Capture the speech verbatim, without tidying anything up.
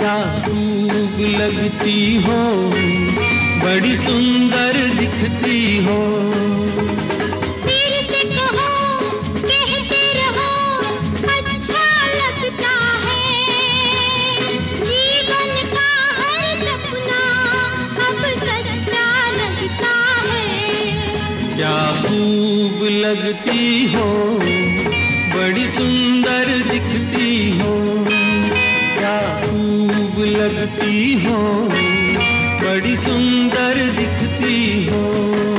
क्या खूब लगती हो, बड़ी सुंदर दिखती हो। फिर से कहो, कहते रहो, अच्छा लगता है। जीवन का हर सपना अब सच्चा लगता है। क्या खूब लगती हो, बड़ी सुंदर दिखती हो। क्या खूब लगती हो, बड़ी सुंदर दिखती हो।